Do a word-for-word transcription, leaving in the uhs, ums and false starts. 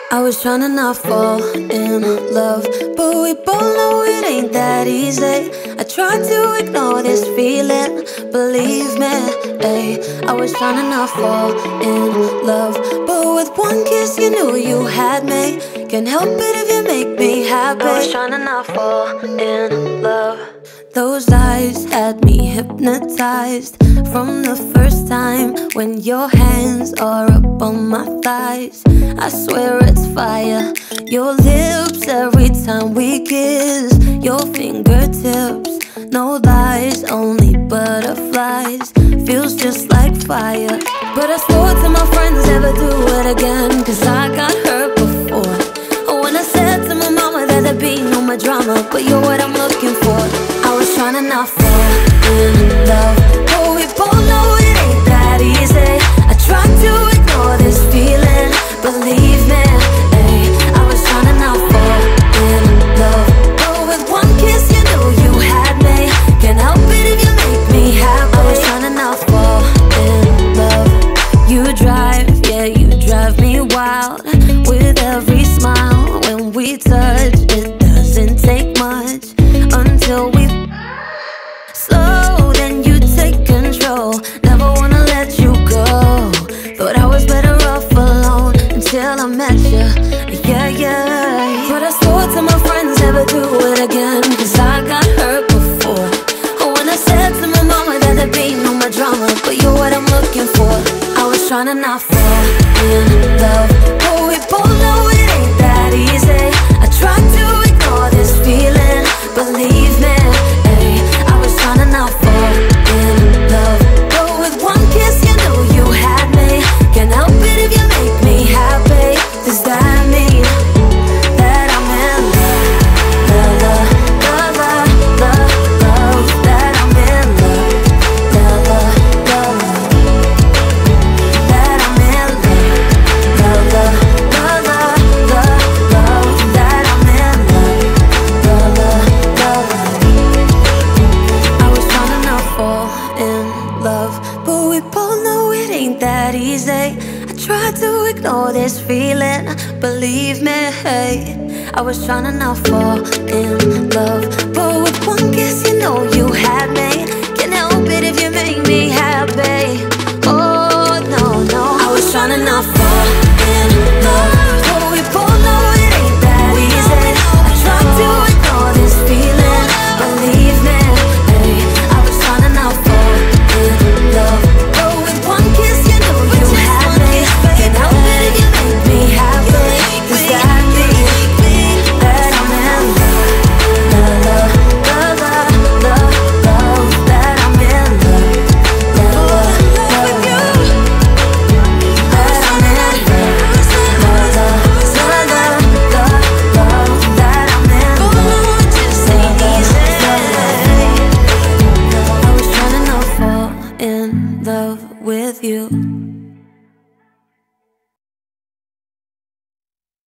I was trying to not fall in love, but we both know it ain't that easy. I tried to ignore this feeling, believe me, ayy. I was trying to not fall in love, but with one kiss you knew you had me. Can't help it if you make me happy. I was trying to not fall in love. Those eyes had me hypnotized from the first time when your hands are up on my thighs. I swear it's fire. Your lips every time we kiss, your fingertips, no lies, only butterflies. Feels just like fire. But I swore to my friends never do it again, cause I got hurt before. When I said to my mama that there'd be no more drama, but you're what I'm looking for. I was trying to not fall in love, but we both know it ain't that easy. I tried to ignore this feeling, believe me, ayy. I was trying to not fall in love, but with one kiss you knew you had me. Can't help it if you make me happy. I was trying to not fall in love. You drive, yeah, you drive me wild with every smile. When we touch, it doesn't take much until we slow, then you take control. Never wanna let you go. Thought I was better off alone until I met you, yeah, yeah. But I swore to my friends never do it again, cause I got hurt before. When I said to my mama that there'd be no more drama, but you're what I'm looking for. I was trying to not fall in love, but we both know it ain't that easy. I tried to ignore this feeling, believe me, ayy. I was trying to not fall in love, but with one kiss you knew you had me. Can't help it if you make me happy. Does that mean that I'm in love, love, love, love, love, love, that I'm in love, love, love, love, that I'm in love, love, love, love, love, love, that I'm in love, love, love, love. I was trying to not fall in love, but we both know it ain't that easy. I tried to ignore this feeling, believe me, hey. I was trying to not fall in love, but with one kiss you know you had me. Can't help it if you make me happy. Oh no, no. I was trying to not fall in love, but we both know it ain't that easy. I tried to ignore this feeling, believe me, hey. I was trying to not fall in love, but with one kiss you knew you had me. Can't help it if you make me happy. Does that mean that I'm in love, love, love, love, love, love, that I'm in love, love, love, love, that I'm in love, love, love, love, love, love, that I'm in love, just ain't easy. I was trying to not fall in love with you.